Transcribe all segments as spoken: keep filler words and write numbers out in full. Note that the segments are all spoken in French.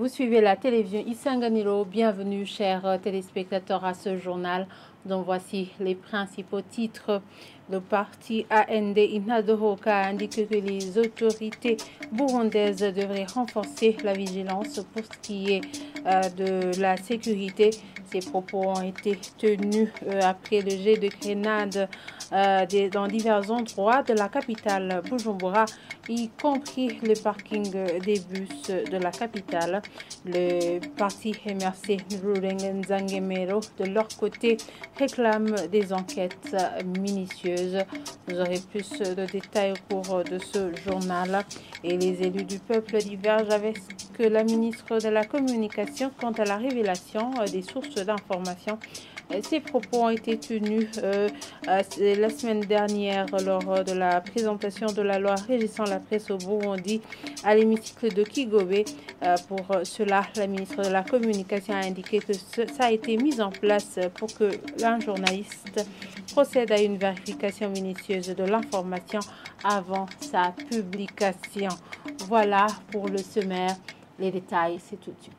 Vous suivez la télévision Isanganiro. Bienvenue, chers téléspectateurs, à ce journal dont voici les principaux titres. Le parti A N D Inadohoka a indiqué que les autorités burundaises devraient renforcer la vigilance pour ce qui est euh, de la sécurité. Ces propos ont été tenus euh, après le jet de grenades euh, des, dans divers endroits de la capitale Bujumbura, y compris le parking des bus de la capitale. Le parti M R C Rurenganzangemero, de leur côté, réclame des enquêtes minutieuses. Vous aurez plus de détails au cours de ce journal. Et les élus du peuple divergent avec que la ministre de la Communication quant à la révélation des sources d'information. Ces propos ont été tenus euh, la semaine dernière lors de la présentation de la loi régissant la presse au Burundi à l'hémicycle de Kigobe. Euh, pour cela, la ministre de la Communication a indiqué que ce, ça a été mis en place pour que un journaliste procède à une vérification minutieuse de l'information avant sa publication. Voilà pour le sommaire. Les détails, c'est tout de suite.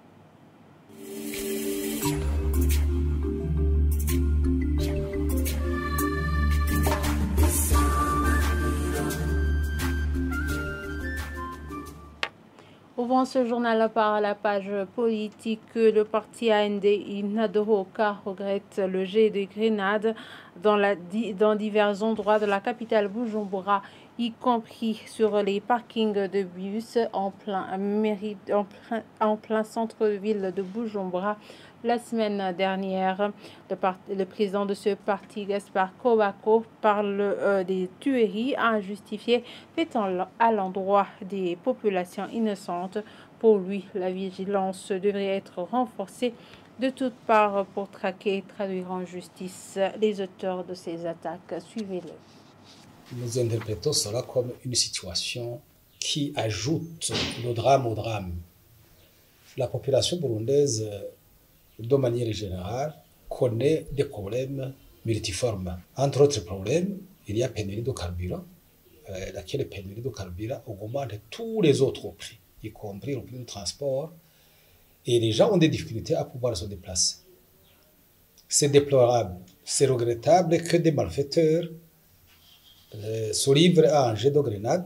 Ouvrons ce journal par la page politique. Le parti A N D Inadohoka regrette le jet de grenades dans, la, dans divers endroits de la capitale Bujumbura, y compris sur les parkings de bus en plein, en plein, en plein centre-ville de Bujumbura. La semaine dernière, le, part, le président de ce parti, Gaspard Kobako, parle euh, des tueries injustifiées faites à l'endroit des populations innocentes. Pour lui, la vigilance devrait être renforcée de toutes parts pour traquer et traduire en justice les auteurs de ces attaques. Suivez-le. Nous interprétons cela comme une situation qui ajoute le drame au drame. La population burundaise, de manière générale, connaît des problèmes multiformes. Entre autres problèmes, il y a pénurie de carburant, euh, laquelle pénurie de carburant augmente tous les autres prix, y compris le prix du transport, et les gens ont des difficultés à pouvoir se déplacer. C'est déplorable, c'est regrettable que des malfaiteurs euh, se livrent à un jet de grenade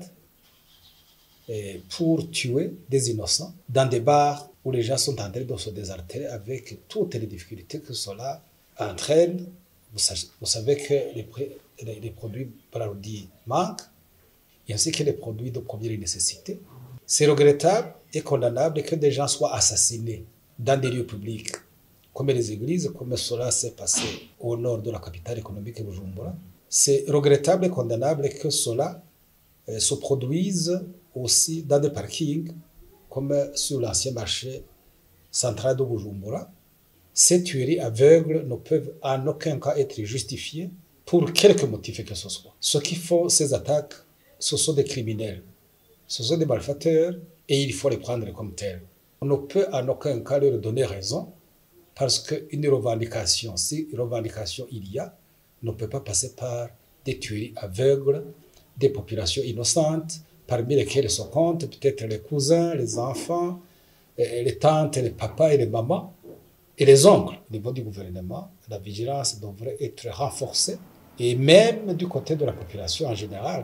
pour tuer des innocents dans des bars où les gens sont en train de se désaltérer avec toutes les difficultés que cela entraîne. Vous savez, vous savez que les, les, les produits parodis manquent, ainsi que les produits de première nécessité. C'est regrettable et condamnable que des gens soient assassinés dans des lieux publics, comme les églises, comme cela s'est passé au nord de la capitale économique Bujumbura. C'est regrettable et condamnable que cela euh, se produise aussi dans des parkings, comme sur l'ancien marché central de Bujumbura. Ces tueries aveugles ne peuvent en aucun cas être justifiées pour quelque motif que ce soit. Ceux qui font ces attaques, ce sont des criminels, ce sont des malfaiteurs et il faut les prendre comme tels. On ne peut en aucun cas leur donner raison parce qu'une revendication, si revendication il y a, ne peut pas passer par des tueries aveugles, des populations innocentes, parmi lesquels se comptent peut-être les cousins, les enfants, les tantes, les papas et les mamans, et les oncles. Au niveau du gouvernement, la vigilance devrait être renforcée, et même du côté de la population en général.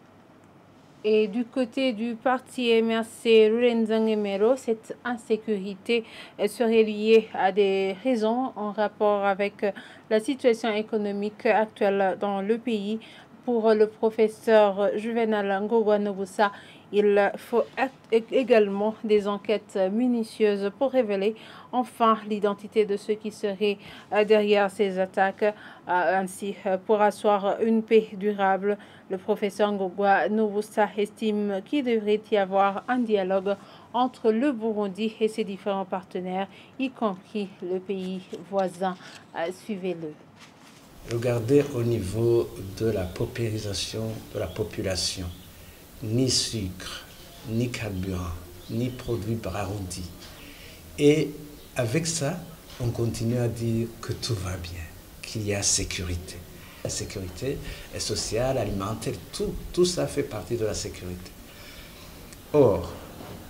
Et du côté du parti M R C Rurenganzangemero, cette insécurité serait liée à des raisons en rapport avec la situation économique actuelle dans le pays. Pour le professeur Juvenal Ngogwa-Nobusa, il faut également des enquêtes minutieuses pour révéler enfin l'identité de ceux qui seraient derrière ces attaques, ainsi pour asseoir une paix durable. Le professeur Ngogwa-Nobusa estime qu'il devrait y avoir un dialogue entre le Burundi et ses différents partenaires, y compris le pays voisin. Suivez-le. Regardez au niveau de la paupérisation de la population. Ni sucre, ni carburant, ni produits Baroudi. Et avec ça, on continue à dire que tout va bien, qu'il y a sécurité. La sécurité est sociale, alimentaire, tout, tout ça fait partie de la sécurité. Or,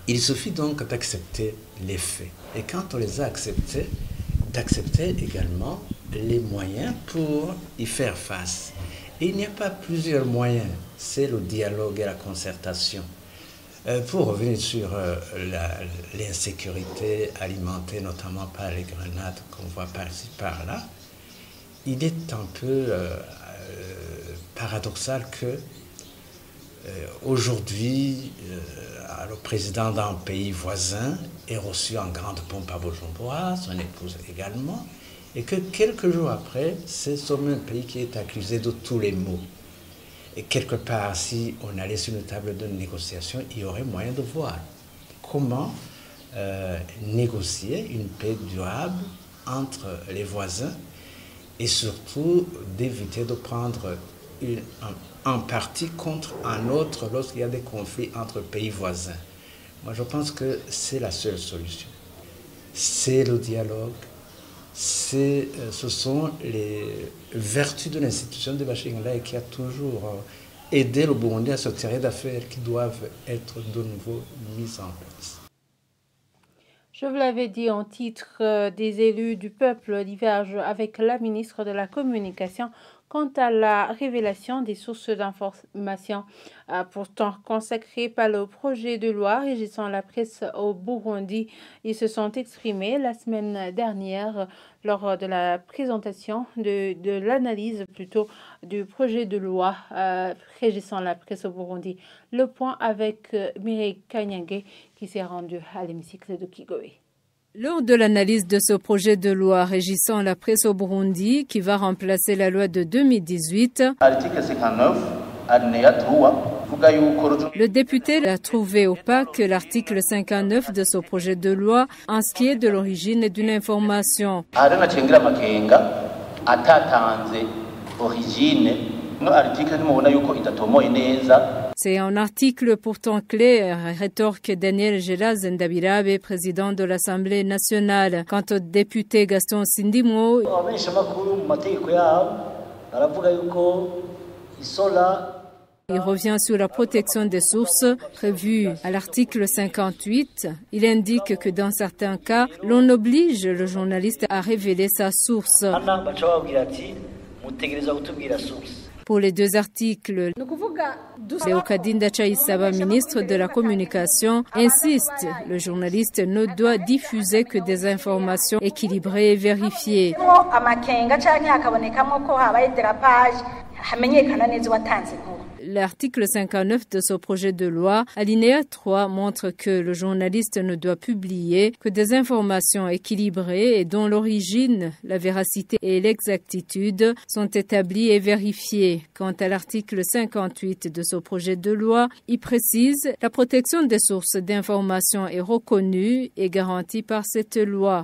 Il suffit donc d'accepter les faits. Et quand on les a acceptés, d'accepter également les moyens pour y faire face. Et il n'y a pas plusieurs moyens, c'est le dialogue et la concertation. Euh, pour revenir sur euh, la, l'insécurité alimentée notamment par les grenades qu'on voit par-ci par-là, il est un peu euh, euh, paradoxal que euh, aujourd'hui, euh, le président d'un pays voisin est reçu en grande pompe à Bujumbura, son épouse également, et que quelques jours après, c'est ce même pays qui est accusé de tous les maux. Et quelque part, si on allait sur une table de négociation, il y aurait moyen de voir comment euh, négocier une paix durable entre les voisins et surtout d'éviter de prendre une, un, un parti contre un autre lorsqu'il y a des conflits entre pays voisins. Moi, je pense que c'est la seule solution. C'est le dialogue. C'est, ce sont les vertus de l'institution de Bashingala qui a toujours aidé le Burundi à se tirer d'affaires qui doivent être de nouveau mises en place. Je vous l'avais dit en titre, des élus du peuple divergent avec la ministre de la Communication quant à la révélation des sources d'information euh, pourtant consacrées par le projet de loi régissant la presse au Burundi. Ils se sont exprimés la semaine dernière lors de la présentation de, de l'analyse plutôt du projet de loi euh, régissant la presse au Burundi. Le point avec euh, Mireille Kanyangé qui s'est rendue à l'hémicycle de Kigoé. Lors de l'analyse de ce projet de loi régissant la presse au Burundi, qui va remplacer la loi de deux mille dix-huit, le député a trouvé opaque l'article cinquante-neuf de ce projet de loi en ce qui est de l'origine d'une information. C'est un article pourtant clé, rétorque Daniel Gelaz Ndabirabe, président de l'Assemblée nationale. Quant au député Gaston Sindimo, il revient sur la protection des sources prévue à l'article cinquante-huit. Il indique que dans certains cas, l'on oblige le journaliste à révéler sa source. Pour les deux articles, Leokadinda Chaisaba, ministre de la Communication, insiste, le journaliste ne doit diffuser que des informations équilibrées et vérifiées. L'article cinquante-neuf de ce projet de loi, alinéa trois, montre que le journaliste ne doit publier que des informations équilibrées et dont l'origine, la véracité et l'exactitude sont établies et vérifiées. Quant à l'article cinquante-huit de ce projet de loi, il précise la protection des sources d'information est reconnue et garantie par cette loi.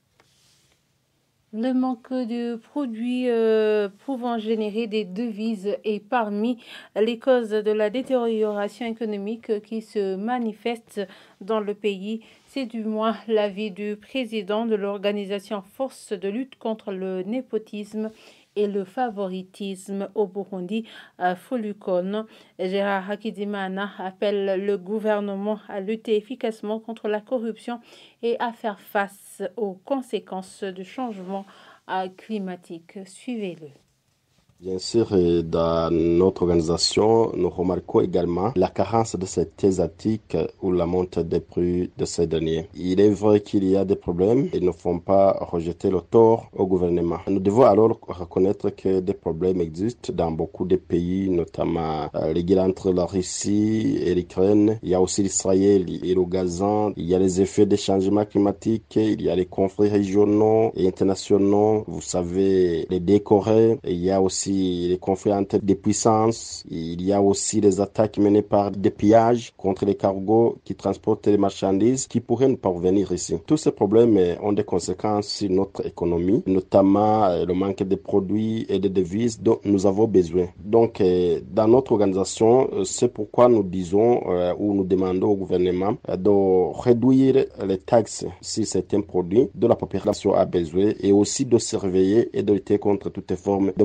Le manque de produits euh, pouvant générer des devises est parmi les causes de la détérioration économique qui se manifeste dans le pays. C'est du moins l'avis du président de l'organisation Force de lutte contre le népotisme et le favoritisme au Burundi, à Folukon. Gérard Hakizimana appelle le gouvernement à lutter efficacement contre la corruption et à faire face aux conséquences du changement climatique. Suivez-le. Bien sûr, dans notre organisation, nous remarquons également la carence de ces thèses éthiques ou la montée des prix de ces derniers. Il est vrai qu'il y a des problèmes et ne faut pas rejeter le tort au gouvernement. Nous devons alors reconnaître que des problèmes existent dans beaucoup de pays, notamment les guerres entre la Russie et l'Ukraine. Il y a aussi l'Israël et le Gaza. Il y a les effets des changements climatiques. Il y a les conflits régionaux et internationaux. Vous savez, les décorés. Il y a aussi les conflits entre des puissances. Il y a aussi les attaques menées par des pillages contre les cargos qui transportent les marchandises qui pourraient ne pas revenir ici. Tous ces problèmes ont des conséquences sur notre économie, notamment le manque de produits et de devises dont nous avons besoin. Donc, dans notre organisation, c'est pourquoi nous disons ou nous demandons au gouvernement de réduire les taxes sur certains produits dont la population a besoin et aussi de surveiller et de lutter contre toutes les formes de malversation.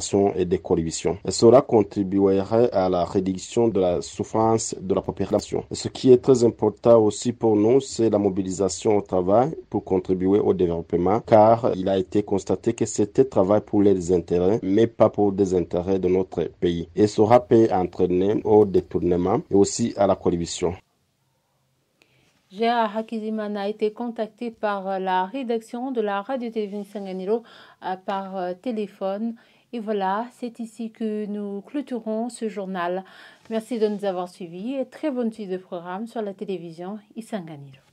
coopération et de coalition. Cela contribuerait à la réduction de la souffrance de la population. Ce qui est très important aussi pour nous, c'est la mobilisation au travail pour contribuer au développement, car il a été constaté que c'était travail pour les intérêts, mais pas pour des intérêts de notre pays. Et cela peut entraîner au détournement et aussi à la coalition. Gérard Hakizimana a été contacté par la rédaction de la radio-télévision Isanganiro par téléphone. Et voilà, c'est ici que nous clôturons ce journal. Merci de nous avoir suivis et très bonne suite de programme sur la télévision Isanganiro.